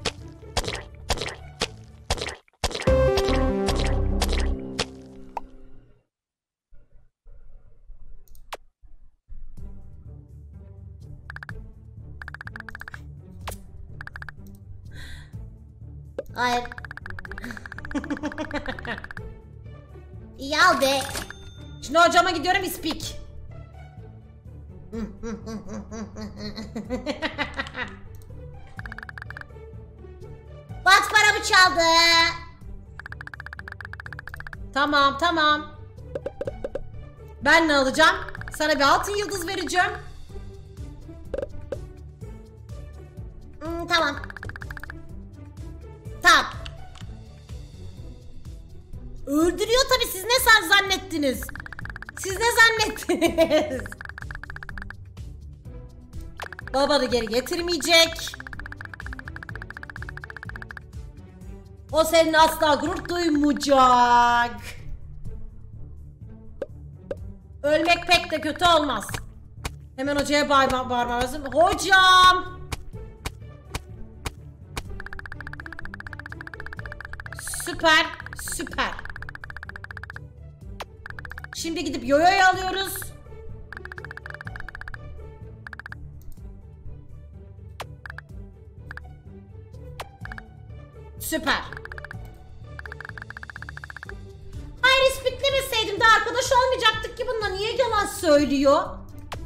Hayır. İyi al be. Şimdi hocama gidiyorum, ispik. Bak paramı çaldı. Tamam. Ben ne alacağım? Sana bir altın yıldız vereceğim. Tamam. Tamam. Öldürüyor tabii, siz ne zannettiniz? Siz ne zannettiniz? Babanı geri getirmeyecek. O senin asla gurur duymayacak. Ölmek pek de kötü olmaz. Hemen hocaya bağırmam lazım. Hocam! Süper. Şimdi gidip yoyoyu alıyoruz. Süper. Hayır, ispiklemeseydim de arkadaş olmayacaktık ki bununla. Niye yalan söylüyor?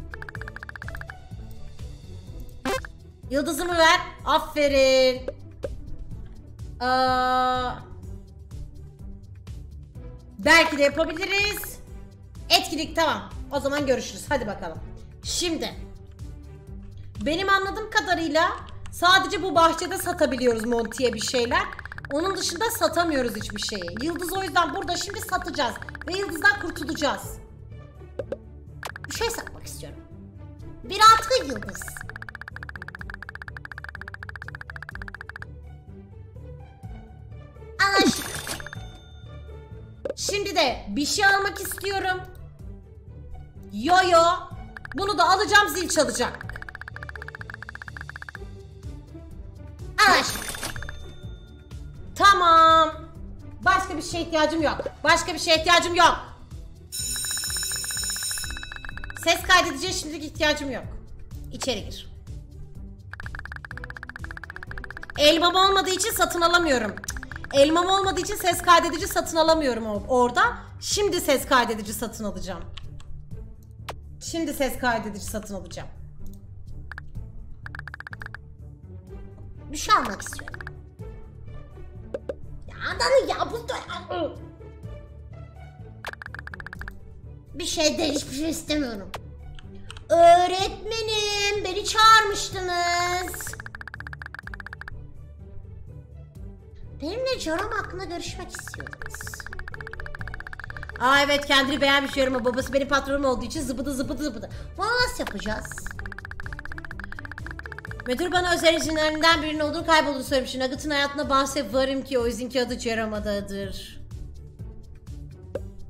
Yıldızımı ver. Aferin. Belki de yapabiliriz. Etkinlik, tamam. O zaman görüşürüz. Hadi bakalım. Şimdi benim anladığım kadarıyla sadece bu bahçede satabiliyoruz Monty'ye bir şeyler. Onun dışında satamıyoruz hiçbir şeyi. Yıldız o yüzden burada şimdi satacağız. Ve Yıldız'dan kurtulacağız. Bir şey satmak istiyorum. Bir altın yıldız. Anlaştık. Şimdi de bir şey almak istiyorum. Yo. Bunu da alacağım, zil çalacak. Anlaştık. Tamam. Başka bir şeye ihtiyacım yok. Ses kaydediciye şimdilik ihtiyacım yok. İçeri gir. Elmam olmadığı için satın alamıyorum. Elmam olmadığı için ses kaydedici satın alamıyorum orada. Şimdi ses kaydedici satın alacağım. Bir şey almak istiyorum. Ya Adana ya bu da... Bir şeyden hiçbir şey istemiyorum. Öğretmenim, beni çağırmıştınız. Benimle Joram hakkında görüşmek istiyordunuz. Aa evet, kendini beğenmiş yoruma. Babası benim patronum olduğu için zıbıdı. Bunu nasıl yapacağız? Müdür bana özel izinlerinden birinin olduğunu kaybolduğunu söylemiş. Nugget'ın hayatında bahse varım ki o yüzdenki adı Joram adıdır.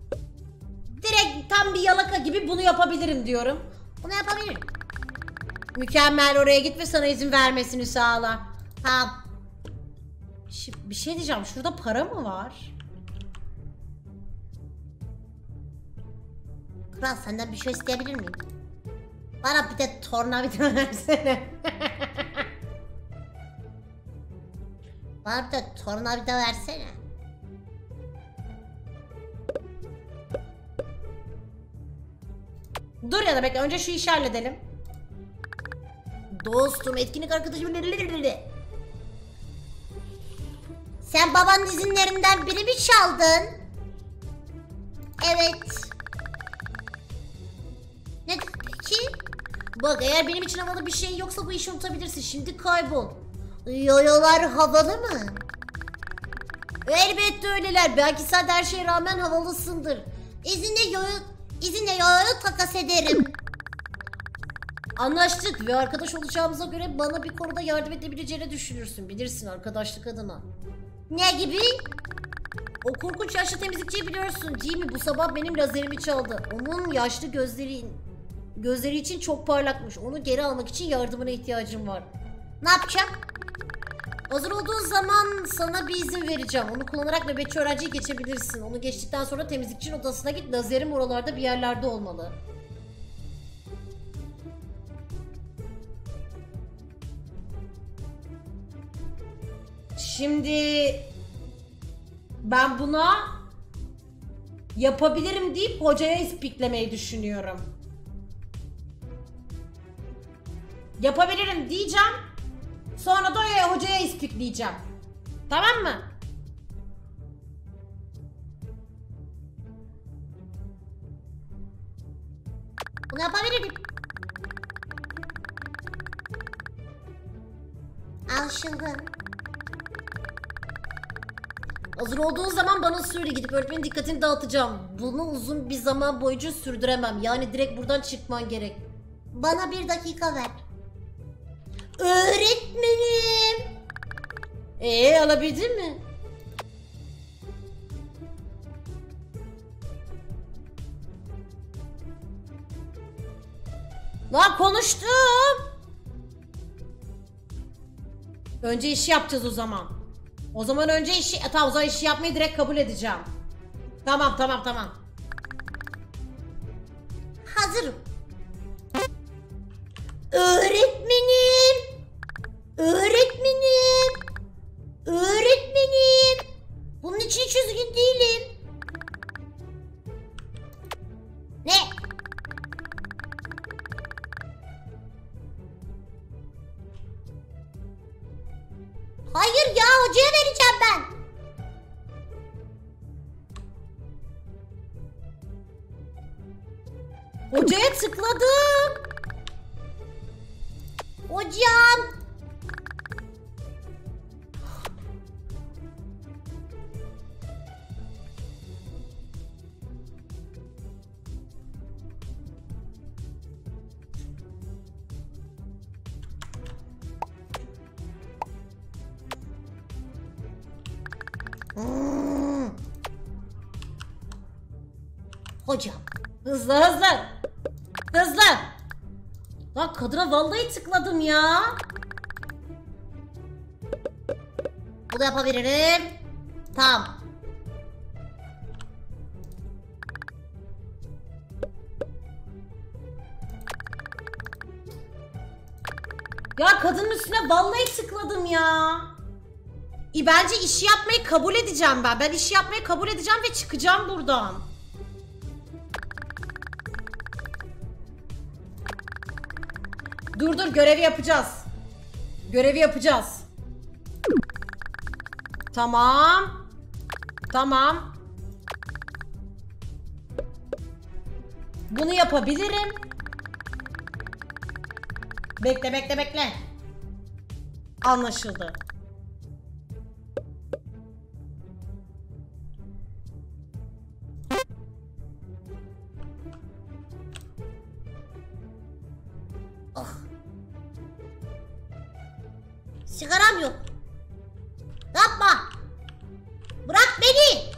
Direkt tam bir yalaka gibi bunu yapabilirim diyorum. Bunu yapabilirim. Mükemmel, oraya git ve sana izin vermesini sağla. Tamam. Bir şey diyeceğim, şurada para mı var? Kral senden bir şey isteyebilir miyim? Bana bir de tornavida versene. Bana bir de tornavida versene. Dur ya da bekle, önce şu işi halledelim. Dostum, etkinlik arkadaşım. Sen babanın izinlerinden biri mi çaldın? Evet. Ne peki? Bak, eğer benim için havalı bir şey yoksa bu işi unutabilirsin. Şimdi kaybol. Yoyolar havalı mı? Elbette öyleler. Belki sen her şeye rağmen havalısındır. İzinle yoyo takas ederim. Anlaştık ve arkadaş olacağımıza göre bana bir konuda yardım edebileceğini düşünürsün. Bilirsin, arkadaşlık adına. Ne gibi? O korkunç yaşlı temizlikçiyi biliyorsun değil mi? Bu sabah benim lazerimi çaldı. Onun yaşlı gözleri için çok parlakmış. Onu geri almak için yardımına ihtiyacım var. Ne yapacağım? Hazır olduğun zaman sana bir izin vereceğim. Onu kullanarak nöbetçi öğrenciyi geçebilirsin. Onu geçtikten sonra temizlikçinin odasına git. Lazerim oralarda bir yerlerde olmalı. Şimdi ben buna yapabilirim deyip hocaya ispiklemeyi düşünüyorum. Yapabilirim diyeceğim. Sonra da hocaya ispikleyeceğim. Tamam mı? Bunu yapabilirim. Anlaşıldı. Hazır olduğun zaman bana söyle, gidip öğretmenin dikkatini dağıtacağım. Bunu uzun bir zaman boyunca sürdüremem. Yani direkt buradan çıkman gerek. Bana 1 dakika ver. Öğretmenim. Alabildin mi? Lan konuştum. Önce işi yapacağız o zaman. O zaman önce işi... Tamam, o zaman işi yapmayı direkt kabul edeceğim. Tamam. Hazırım. Öğretmenim. Bunun için hiç üzgün değilim. Ne? Hayır ya, hocaya vereceğim ben. Hocaya tıkladım. Hocam. Hocam. Hızlı. Lan kadına vallahi tıkladım ya. Bunu yapabilirim. Tamam. Ya kadının üstüne vallahi tıkladım ya. Bence işi yapmayı kabul edeceğim ben. Ben işi yapmayı kabul edeceğim ve çıkacağım buradan. Dur görevi yapacağız. Tamam. Bunu yapabilirim. Bekle. Anlaşıldı. Sigaram yok. Yapma. Bırak beni.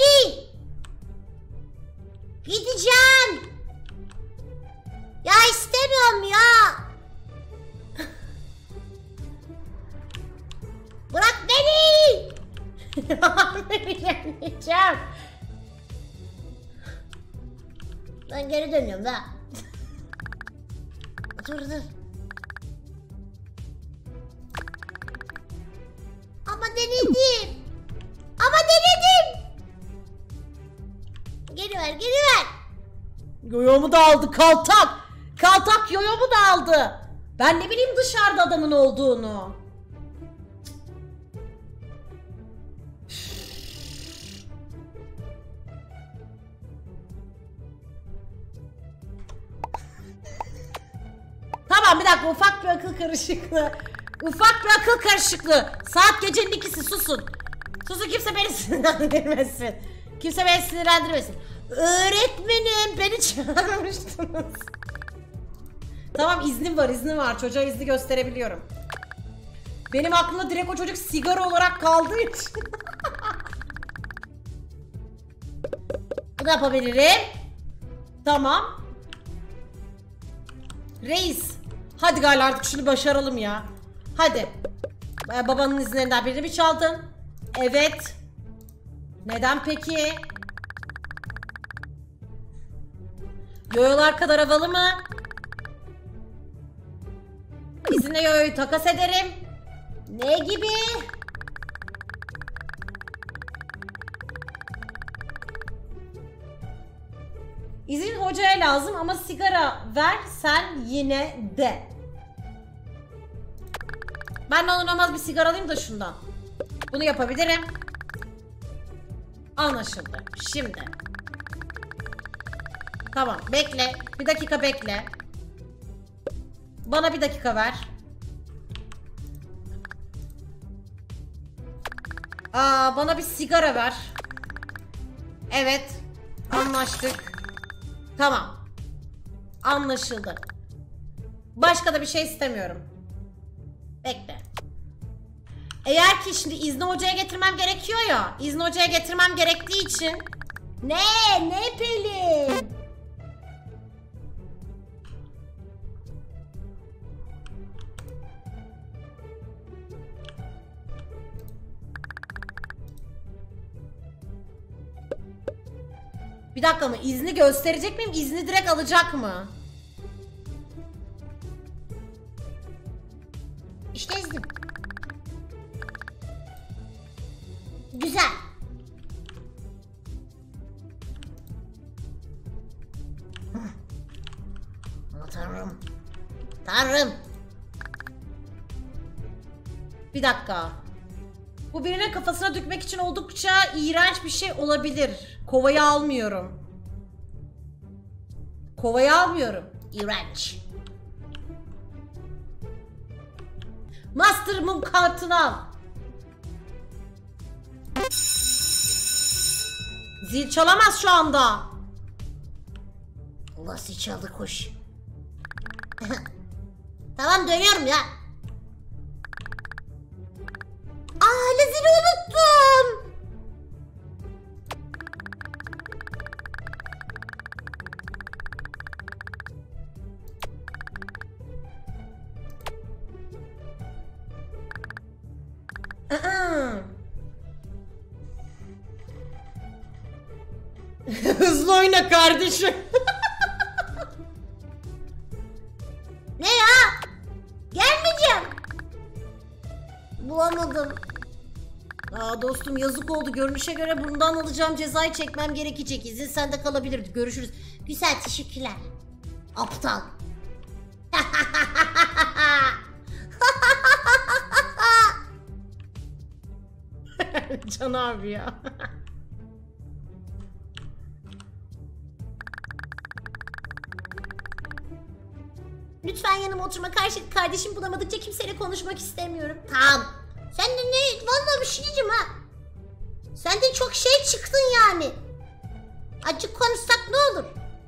Gideceğim. Ya Bilemeyeceğim. Ben geri dönüyorum da. Dur. Ama denedim. Geri ver. Yoyomu da aldı kaltak. Kaltak yoyomu da aldı. Ben ne bileyim dışarıda adamın olduğunu. Tamam bir dakika, ufak bir akıl karışıklığı. Saat gecenin 2'si, susun. Kimse beni sinirlendirmesin. Öğretmenim, beni çağırmıştınız. Tamam, iznim var. Çocuğa izni gösterebiliyorum. Benim aklımda direkt o çocuk sigara olarak kaldığı için. Bunu yapabilirim. Tamam. Reis. Hadi galiba artık şunu başaralım ya. Hadi. Babanın izinlerinden birini mi çaldın? Evet. Neden peki? Yoyolar kadar havalı mı? İzinle yoyoyu takas ederim. Ne gibi? İzin hocaya lazım ama sigara ver sen yine de. Ben de ona olmaz bir sigara alayım da şundan. Bunu yapabilirim. Anlaşıldı. Şimdi. Tamam, bekle. Bir dakika bekle. Bana bir dakika ver. Bana bir sigara ver. Evet. Anlaştık. Tamam. Anlaşıldı. Başka da bir şey istemiyorum. Bekle. Eğer ki şimdi izni hocaya getirmem gerekiyor ya. İzni hocaya getirmem gerektiği için. Ne Pelin? Bir dakika mı? İzni gösterecek miyim? İzni direkt alacak mı? İşte iznim. Güzel. Tanrım. Bir dakika. Bu birine kafasına dökmek için oldukça iğrenç bir şey olabilir. Kovayı almıyorum. İğrenç. Master Mum kartını al. Zil çalamaz şu anda. Nasıl çaldı kuş? Tamam, dönüyorum ya. Lazeri unuttum. Hızlı oyna kardeşim. Ne ya? Gelmeyeceğim. Bulamadım. Dostum yazık oldu. Görünüşe göre bundan alacağım cezayı çekmem gerekecek. İzin sende kalabilir. Görüşürüz. Güzel, teşekkürler. Aptal. Can abi ya. Lütfen yanıma oturma, kardeşim bulamadıkça kimseyle konuşmak istemiyorum. Tamam. Sen de ne? Vallahi bir şey diyeceğim ha. Sen de çok şey çıktın yani. Açık konuşsak ne olur?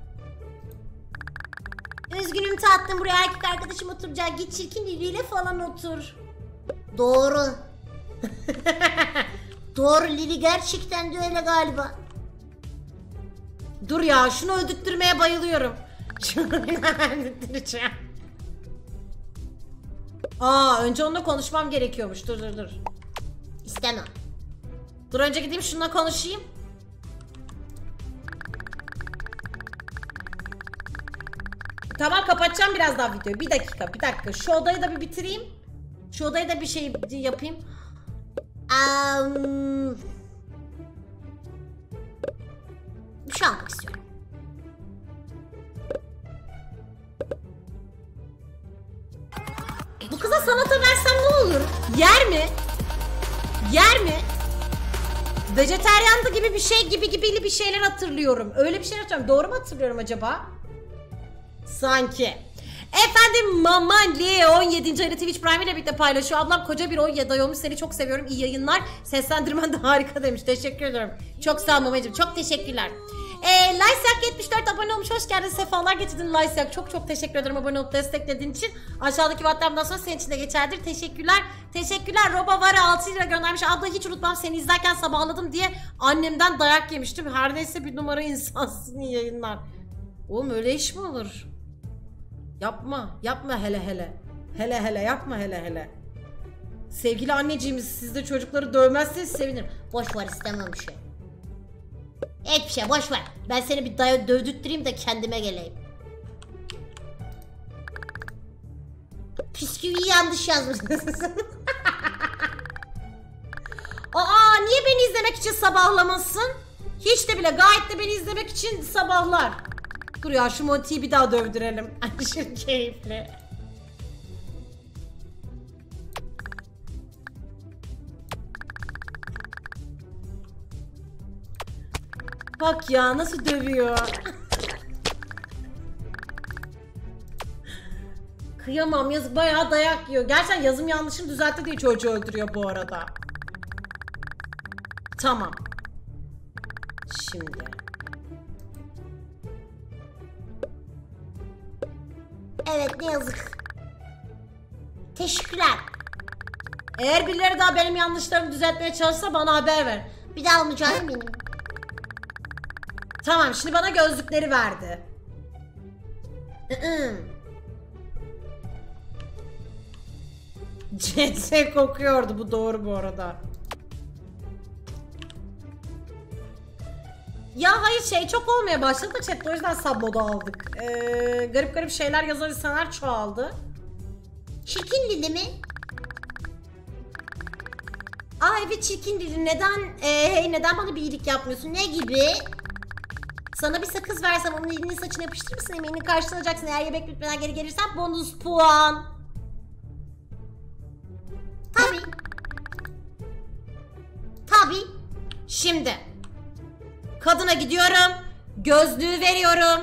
Üzgünüm tatlım, buraya erkek arkadaşım oturacak. Git çirkin biriyle falan otur. Doğru. Doğru, Lili gerçekten de öyle galiba. Dur ya, şunu öldürtmeye bayılıyorum. Şunu öldürteceğim. Önce onunla konuşmam gerekiyormuş. Dur. İstemem. Dur önce gideyim şununla konuşayım. Tamam kapatacağım birazdan videoyu. Bir dakika. Şu odayı da bir bitireyim. Şu odayı da bir şey yapayım. Bir şey almak istiyorum. Bu kıza salata versem ne olur? Yer mi? Yer mi? Vejeteryandı gibi bir şey gibili bir şeyler hatırlıyorum. Öyle bir şeyler hatırlıyorum. Doğru mu hatırlıyorum acaba? Sanki. Efendim Mamali 17. ayını Twitch Prime ile birlikte paylaşıyor. Ablam koca bir 17 ay olmuş, seni çok seviyorum, iyi yayınlar. Seslendirmen de harika demiş. Teşekkür ederim. Çok sağ ol mamacığım. Çok teşekkürler. Lysak 74 abone olmuş. Hoş geldin. Sefalar getirdin Lysak. Çok teşekkür ederim abone olup desteklediğin için. Aşağıdaki WhatsApp'tan sonra senin için de geçerlidir. Teşekkürler. Teşekkürler. Roba Vara 6 lira göndermiş. Abla hiç unutmam, seni izlerken sabahladım diye annemden dayak yemiştim. Her neyse bir numara insansın, iyi yayınlar. Oğlum öyle iş mi olur? Yapma hele. Hele yapma hele. Sevgili anneciğimiz, siz de çocukları dövmezseniz sevinirim. Boş ver, istemem bir şey. Hiçbir şey boş ver. Ben seni bir dövdürttireyim de kendime geleyim. Bisküviyi yanlış yazmışsınız. Aa, niye beni izlemek için sabahlamasın? Hiç de bile, gayet de beni izlemek için sabahlar. Dur ya, şu Monty'yi bir daha dövdürelim. Aşırı keyifli. Bak ya nasıl dövüyor. Kıyamam, yazık, bayağı dayak yiyor. Gerçekten yazım yanlışını düzeltti diye çocuğu öldürüyor bu arada. Tamam. Şimdi. Evet, ne yazık. Teşekkürler. Eğer birileri daha benim yanlışlarımı düzeltmeye çalışsa bana haber ver. Bir daha olmayacağım benim. Tamam, şimdi bana gözlükleri verdi. CS kokuyordu, bu doğru bu arada. Ya hayır, şey çok olmaya başladı da chatte, o yüzden submoda aldık. Garip şeyler yazan insanlar çoğaldı. Çirkin dili mi? Aa evet, çirkin dili. Neden neden bana bir iyilik yapmıyorsun? Ne gibi? Sana bir sakız versem onun elini saçına yapıştırır mısın? Emeğini karşılanacaksın. Eğer yemek bitmeden geri gelirsen bonus puan. Tabii. Şimdi kadına gidiyorum. Gözlüğü veriyorum.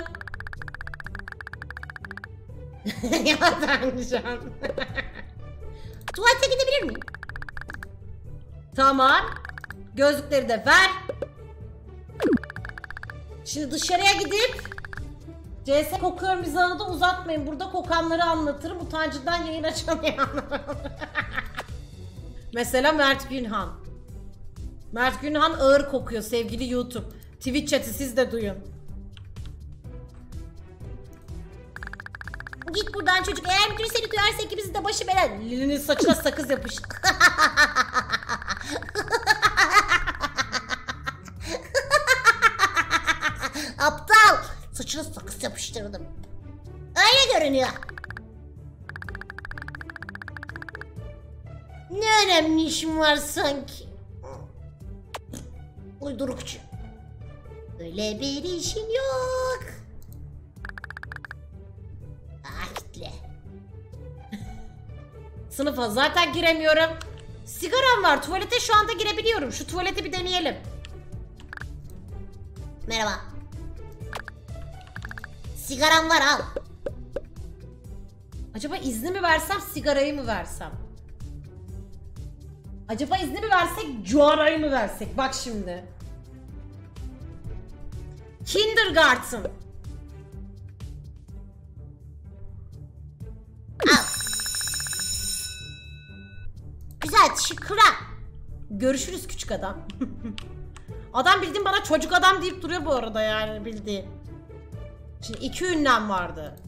Ya Tanrıcan. Tuvalete gidebilir miyim? Tamam. Gözlükleri de ver. Şimdi dışarıya gidip CS kokuyorum mizahını da uzatmayın. Burada kokanları anlatırım. Utancından yayın açamayanlar. Mesela Mert Günhan. Mert Günhan ağır kokuyor sevgili YouTube. Twitch chat'i siz de duyun. Git buradan çocuk. Eğer müdür seni duyarsa ikimizin de başı belal. Lili'nin saçına sakız yapış. Aptal. Saçına sakız yapıştırdım. Öyle görünüyor. Ne önemli işim var sanki. Uydurukçu. Öyle bir işin yok. Kitle. Sınıfa zaten giremiyorum. Sigaram var. Tuvalete şu anda girebiliyorum. Şu tuvaleti bir deneyelim. Merhaba. Sigaram var, al. Acaba izni mi versem, sigarayı mı versem? Acaba izni mi versek, cuarayı mı versek? Bak şimdi. Kindergarten. Al. Güzel, teşekkürler. Görüşürüz küçük adam. Adam bildiğin bana çocuk adam deyip duruyor bu arada, yani bildiğin. Şimdi 2 ünlem vardı.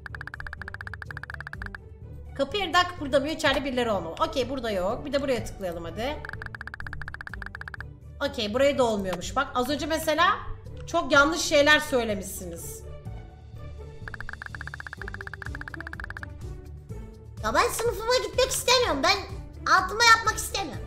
Kapı yerden kıpırdamıyor, içeride birileri olmalı. Okey, burada yok. Bir de buraya tıklayalım hadi. Okey, burayı da olmuyormuş. Bak az önce mesela çok yanlış şeyler söylemişsiniz. Ya ben sınıfıma gitmek istemiyorum. Ben altıma yapmak istemiyorum.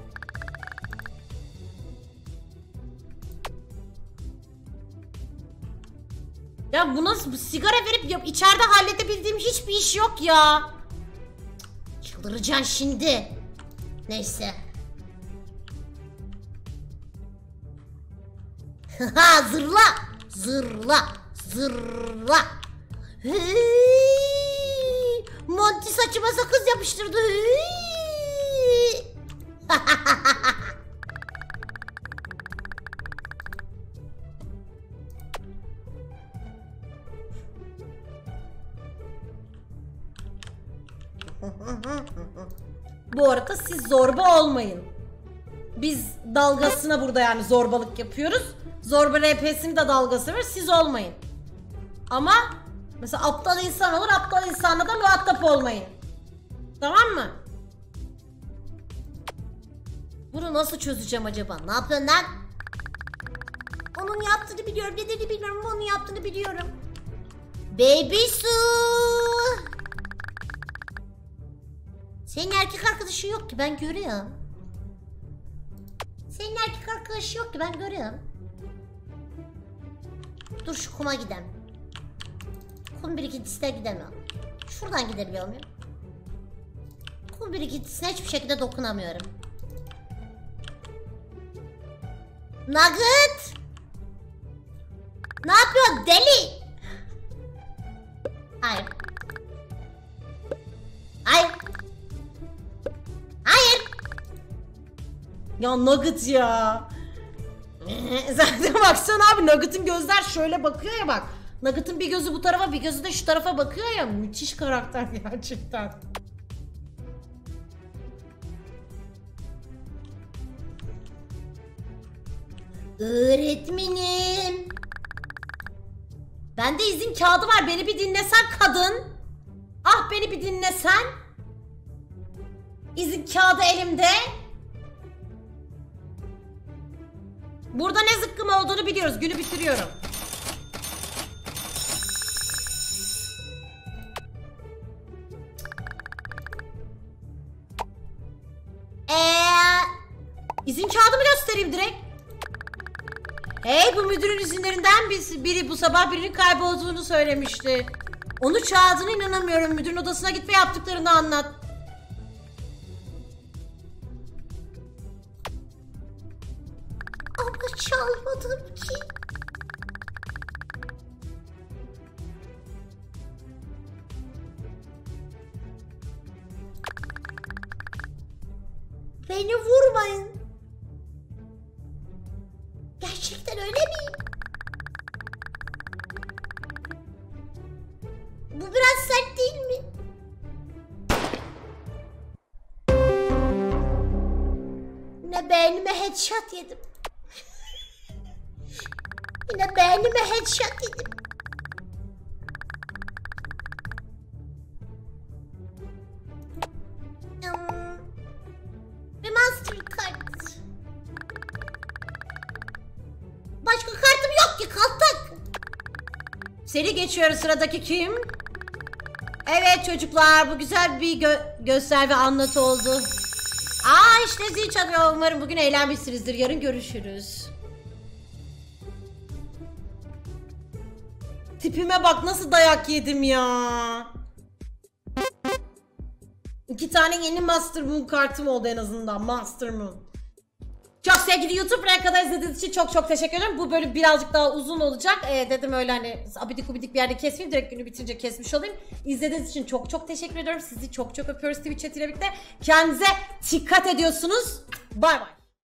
Ya bu nasıl, bu sigara verip içeride halledebildiğim hiçbir iş yok ya. Çıldıracaksın şimdi. Neyse. Zırla. Zırla. Zırla. Monty saçıma sakız yapıştırdı. Bu arada siz zorba olmayın. Biz dalgasına burada yani zorbalık yapıyoruz. Zorba RP'sini de dalgası var. Siz olmayın. Ama mesela aptal insan olur. Aptal insanla da muhatap olmayın. Tamam mı? Bunu nasıl çözeceğim acaba? Ne yapıyorsun lan? Onun yaptığını biliyorum. Nedeni bilmiyorum ama onun yaptığını biliyorum. Baby su. Senin erkek arkadaşın yok ki ben görüyorum. Senin erkek arkadaşın yok ki ben görüyorum. Dur şu kuma gidelim. Kum birikintisine gidemiyorum. Şuradan gidebiliyor muyum? Kum birikintisine hiçbir şekilde dokunamıyorum. Nugget! Ne yapıyorsun deli? Hayır. Hayır. Hayır. Ya Nugget ya. Zaten baksana abi, Nugget'ın gözler şöyle bakıyor ya bak. Nugget'ın bir gözü bu tarafa, bir gözü de şu tarafa bakıyor ya. Müthiş karakter gerçekten. Öğretmenim. Bende izin kağıdı var. Beni bir dinlesen kadın. Ah, beni bir dinlesen. İzin kağıdı elimde. Burada ne zıkkım olduğunu biliyoruz. Günü bitiriyorum. İzin kağıdımı göstereyim direkt. Hey, bu müdürün izinlerinden biri bu sabah birinin kaybolduğunu söylemişti. Onu çağırdığına inanamıyorum. Müdürün odasına git ve yaptıklarını anlat. Ama çalmadım ki. Beni vurmayın. Gerçekten öyle miyim? Bu biraz sert değil mi? Yine beynime headshot yedim. Yine beynime headshot yedim. Remaster kart. Başka kartım yok ki, kaltak. Seri geçiyoruz, sıradaki kim? Evet çocuklar, bu güzel bir göster ve anlatı oldu. Aa, işte zil çalıyor. Umarım bugün eğlenmişsinizdir. Yarın görüşürüz. Tipime bak, nasıl dayak yedim ya. 2 tane yeni Master Moon kartım oldu en azından. Master Moon. Çok sevgili YouTube, buraya kadar izlediğiniz için çok teşekkür ederim. Bu bölüm birazcık daha uzun olacak. Dedim öyle hani abidik gubidik bir yerde kesmeyeyim. Direkt günü bitince kesmiş olayım. İzlediğiniz için çok teşekkür ediyorum. Sizi çok öpüyoruz Twitch chat ile birlikte. Kendinize dikkat ediyorsunuz. Bay bay.